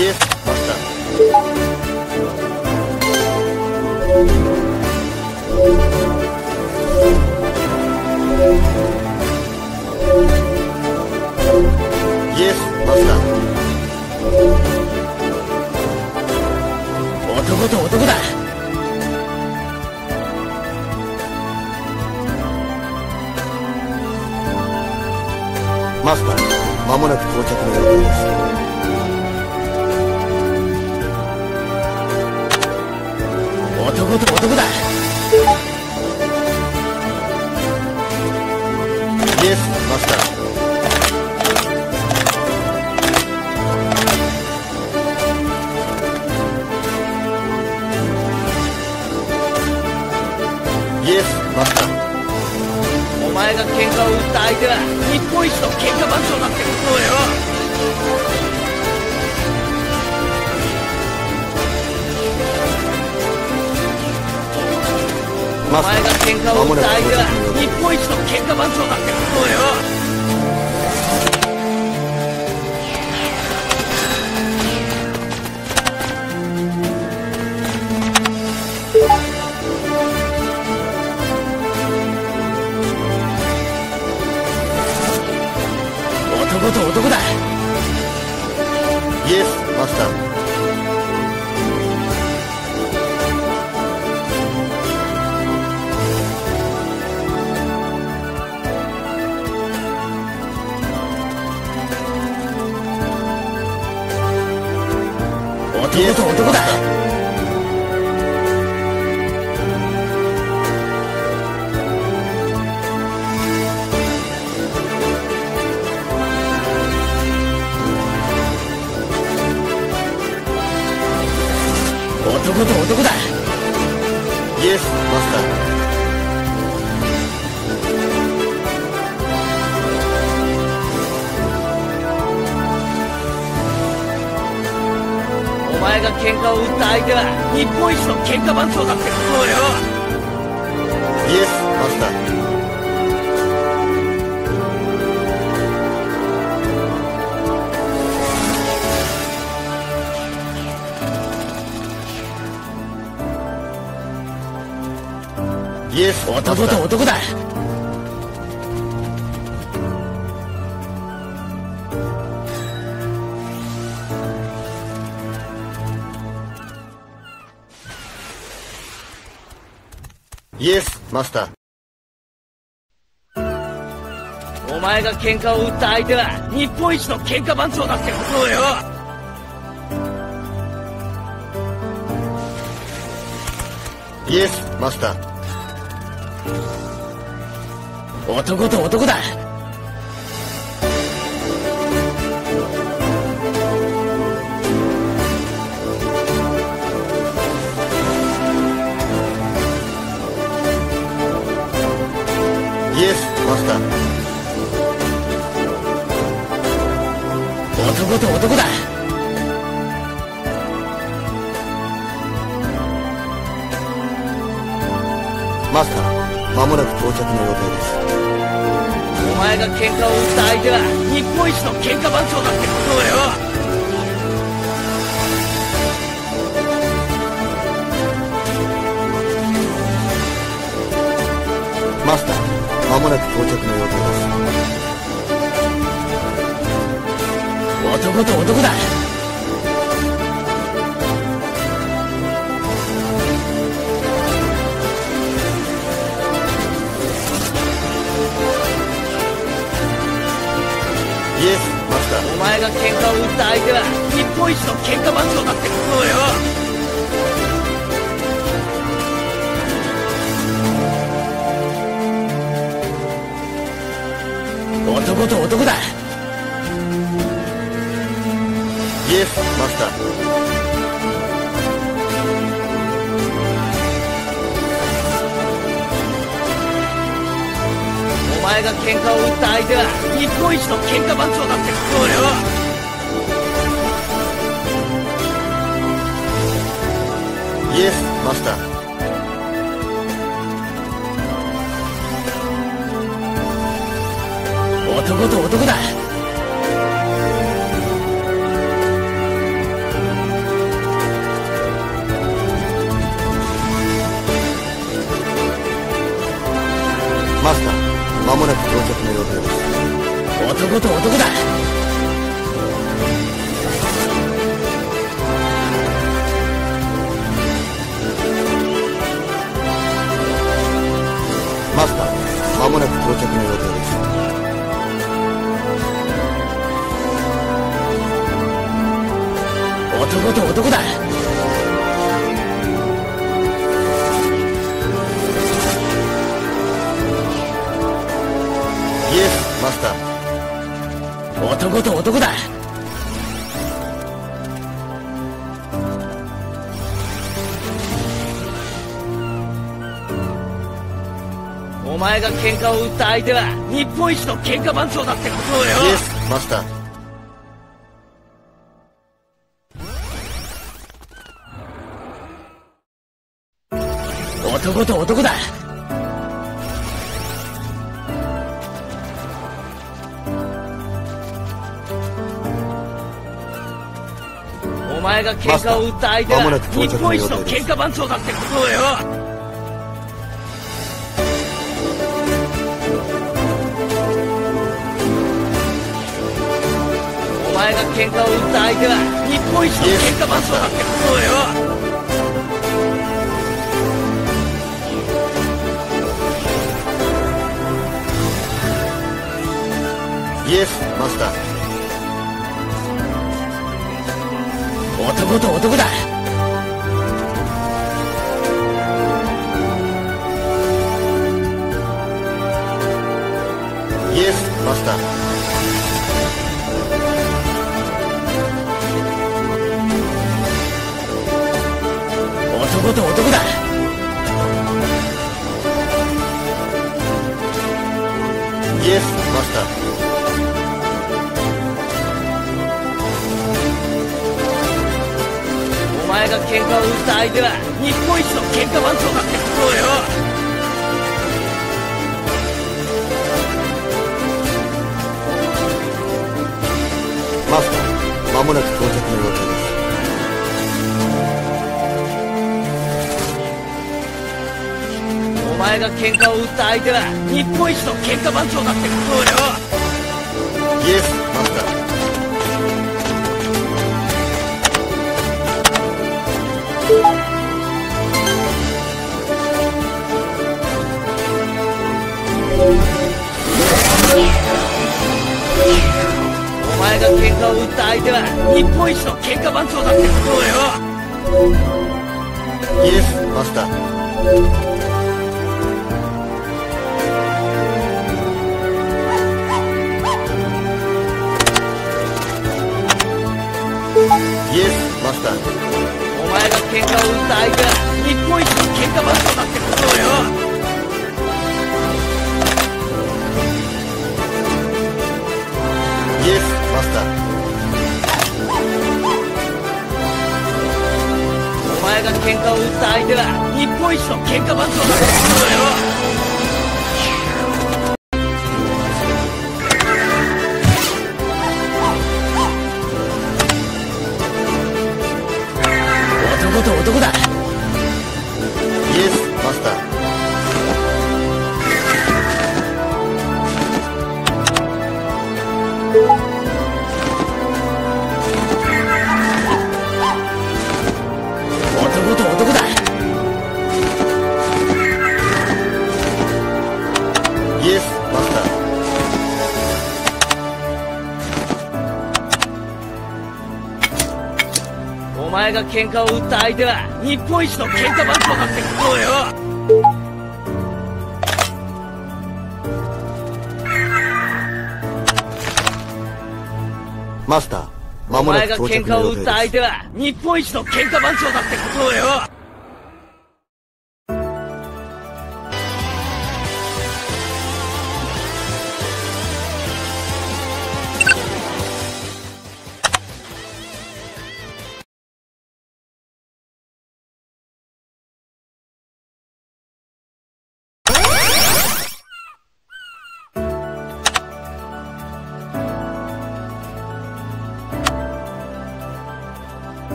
イエスマスター。イエスマスター。 男と男だ。 マスター、間もなく到着の予定です。 男と男だ。 イエスマスター。イエスマスター。 お前が喧嘩を売った相手は日本一の喧嘩番長だってことをよ。お前が喧嘩を売った相手は日本一の喧嘩番長だってことをよ。男と男だ。 イエスマスター。 男と男だ。男と男だ。 イエスマスター。 お前が喧嘩を売った相手は日本一の喧嘩番長だってことをよ。 イエスマスター。イエスマスター。 男と男だ。 イエスマスター。お前が喧嘩を売った相手は日本一の喧嘩番長だってことをよ。 イエスマスター。 男と男だ。 イエスマスター。 男と男だ。 マスター、間もなく到着の予定です。 お前が喧嘩を売った相手は日本一の喧嘩番長だってことをよ。 マスター、間もなく到着の予定です。 男と男だ。 イエスマスター。 お前が喧嘩を売った相手は日本一の喧嘩番長だってことをよ。男と男だ。 イエスマスター。 お前が喧嘩を売った相手は日本一の喧嘩番長だってことをよ。 イエスマスター。 男と男だ。 到着の予定です。 男と男だ。 マスター、間もなく到着の予定です。 男と男だ。 イエス、マスター。 男と男だ。お前が喧嘩を売った相手は日本一の喧嘩番長だってことをよ。 イエス、マスター。 男と男だ。お前が喧嘩を売った相手は日本一の喧嘩番長だってことをよ。お前が喧嘩を売った相手は日本一の喧嘩番長だってことをよ。 イエス、マスター。 男と男だ。 イエス、マスター。 男と男だ。 イエス、マスター。 お前が喧嘩を売った相手は日本一の喧嘩番長だってことをよ。 マスター、間もなく到着の予定です。 お前が喧嘩を売った相手は日本一の喧嘩番長だってことをよ。 イエス、マスター。 お前が喧嘩を売った相手は日本一の喧嘩番長だってことをよ。 イエス、マスター。イエス、マスター。 お前が喧嘩を売った相手は日本一の喧嘩番長だってことをよ。 イエス、マスター。 お前が喧嘩を売った相手は日本一の喧嘩番長だってことをよ。男と男だ。 イエス、マスター。 男と男だ。 イエス、マスター。 お前が喧嘩を売った相手は日本一の喧嘩番長だってことをよ。 マスター、間おもな前が喧く到着嘩を売ったの予定です。 相手は日本一の喧嘩番長だってことをよ。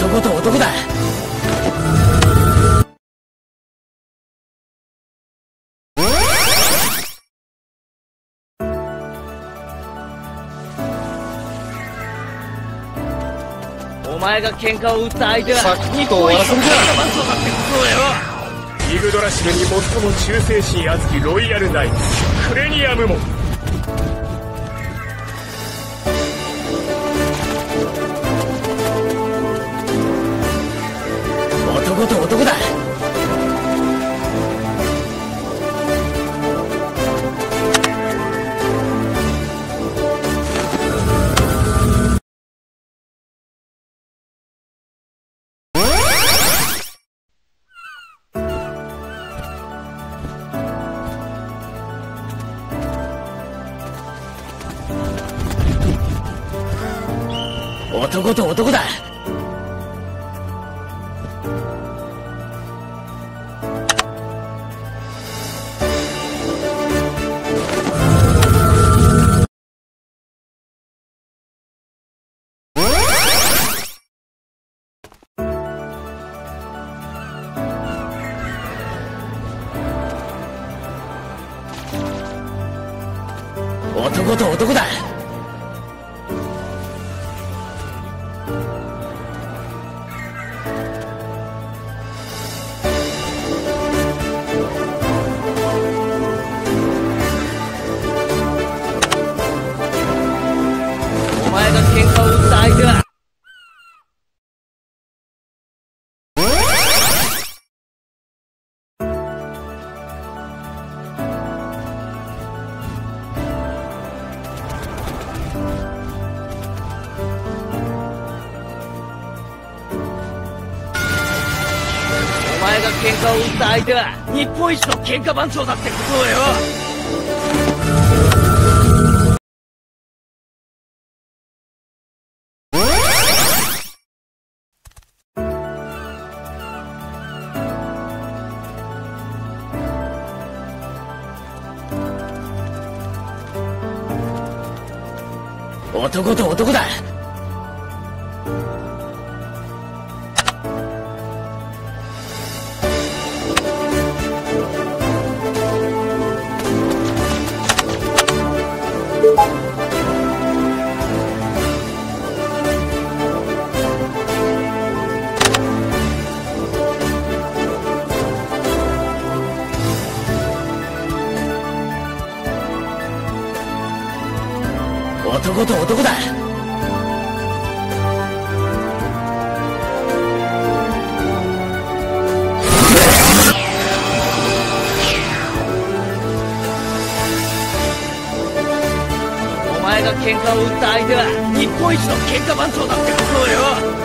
男と男だ。お前が喧嘩を打った相手はさっきと日本一の喧嘩番長だって遊んじゃことだよ。 イグドラシルに最も忠誠心厚きロイヤルナイツクレニアムも男と男だ。男と男だ。男と男だ。お前が喧嘩を打った相手はお前が喧嘩を打った相手は日本一の喧嘩番長だってことだよ。男と男だ。男と男だ。お前が喧嘩を打った相手は日本一の喧嘩番長だってことだよ。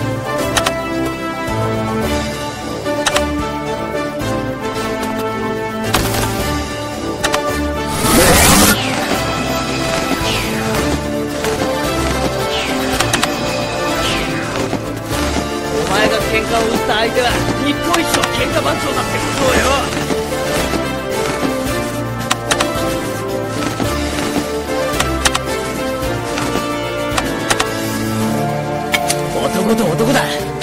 お前が喧嘩を打った相手は日本一の喧嘩番長だってことだよ。男と男だ。